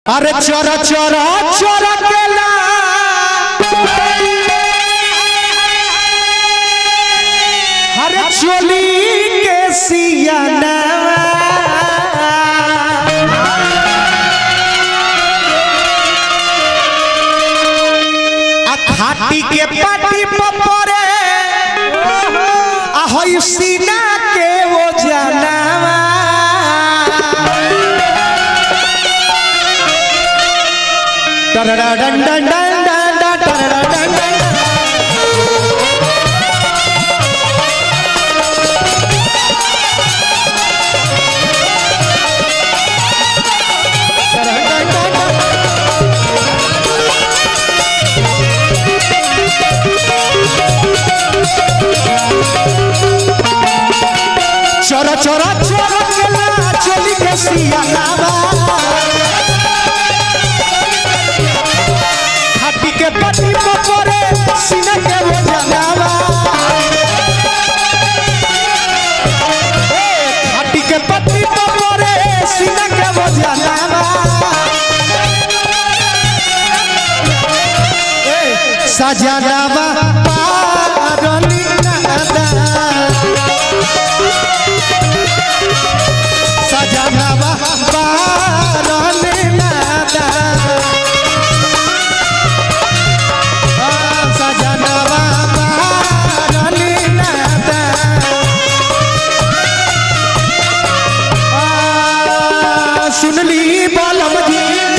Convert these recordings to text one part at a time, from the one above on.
अरे चोरा चोरा चोरा केला अरे चोली के सियाना खाटी के पाटी पपरे ahoy सीना के वो जानवा डन डन डन डन डन डन चोरा चोरा चोरा केला चोली के सियाना खाटी के पटी पपरे सीना के वो जानवा खाटी के पटी पपरे सीना के वो जानवा सजनावा पारनी नादा सजनावा पारनी नादा सजनावा पारनी नादा सुनली बालम जी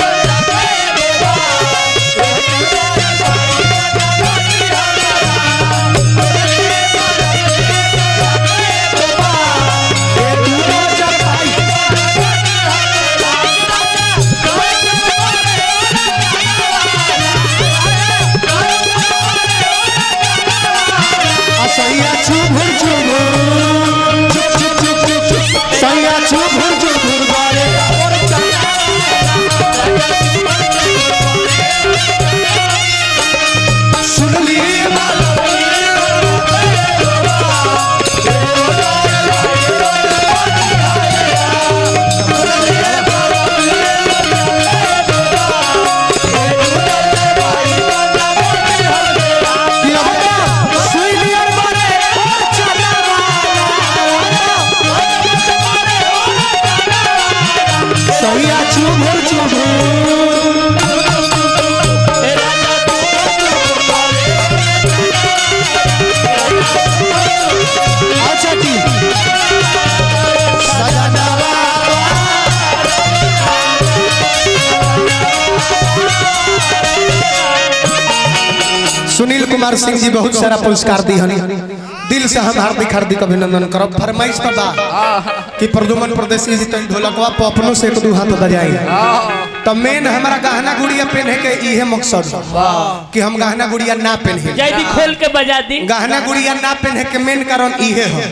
सुनील कुमार सिंह जी बहुत सारा पुरस्कार दी हनी दिल से हम हार्दिक अभिनंदन करब। फरमाइश तो बा कि प्रदुमन प्रदेशी जी तन ढोलकवा पपनो से एक दो हाथ बजाई तो मेन हमारा गहना गुड़िया पहने के इहे मकसद कि हम गहना गुड़िया ना पहने जय भी खोल के बजा दी गहना गुड़िया ना पहने के मेन कारण इहे है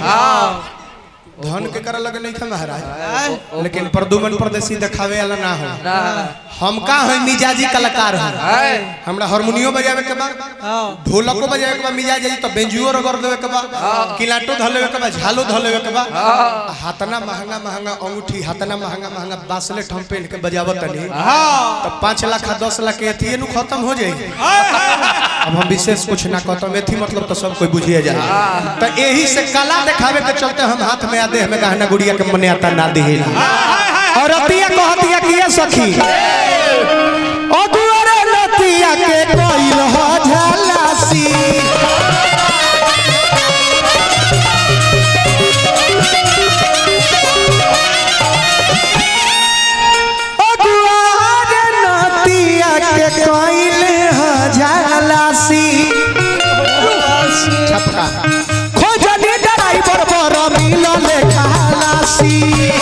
धन के कर लगे नहीं था महाराज लेकिन प्रदुमन प्रदेशी दिखावे वाला ना हो हम का है मिजाजी कलाकार है हमरा हारमोनियम बजावे के बा ढोलको बजावे के बा मिजाज जाई तो बेंजुओ रगड़ देवे के बा किलाटो धलेवे के बा झालो धलेवे के बा हाथना महंगा महंगा अंगूठी हाथना महंगा महंगा बासलेट हम पहन के बजावत नहीं तो 5 लाख 10 लाख के एथी नु खत्म हो जाई अब हम विशेष कुछ ना कहतो एथी मतलब तो सब कोई बुझिए जाए तो यही से कला दिखावे के चलते हम हाथ में आदे हमें गहना गुड़िया के मने आता ना दिहेला और अतिया कहतिया किया सखी ओ दुआरे लतिया के कोइल हो झलासी ओ दुआरे लतिया के कोइल हो झलासी छपका खोजनी ड्राइवर बर मिलले खलासी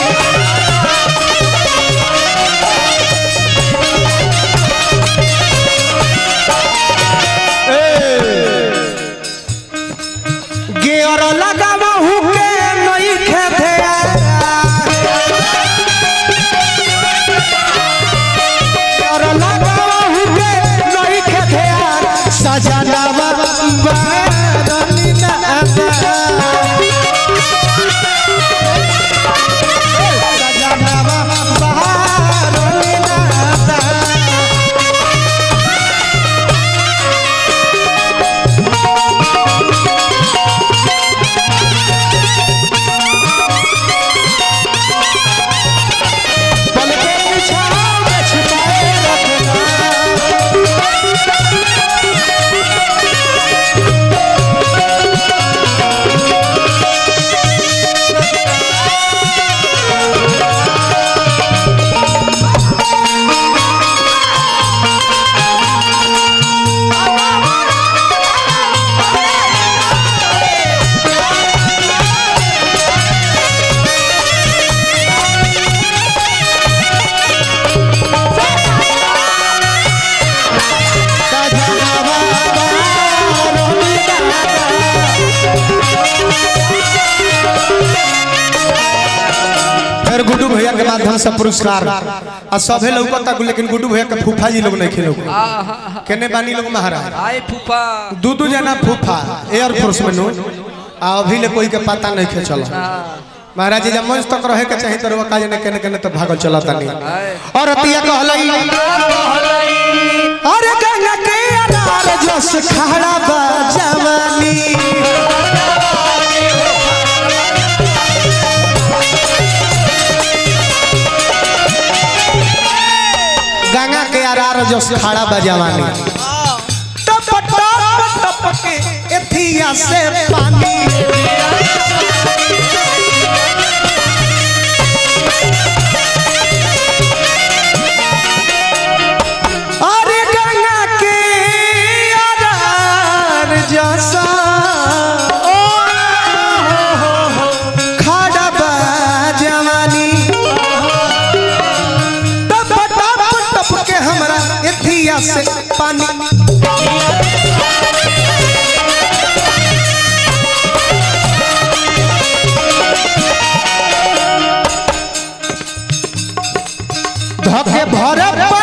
गेर लगावा हुके नहीं खेते गेर लगावा हुके नहीं खेते सजनावा बारनी नादा सजनावा बारनी नादा तरह से पुरस्कार आ सभे लौकता लेकिन गुड्डू भैया के फूफा जी लोग नहीं खेलो केने बानी लोग महाराज आए फूफा दू जना फूफा एयरफोर्स में नो आ अभी ले कोई के पता नहीं खे चला महाराज जी जब मंच तक रहे के चाहिए तो का जने केने केने तो भागल चलता नहीं और अतिया कहलई अरे गंगा के अनार जस खड़ा बा जवानी गंगा के अनार जस खड़ा बा जवानी टप टप टप के एथिया से पानी से पानी धके भरे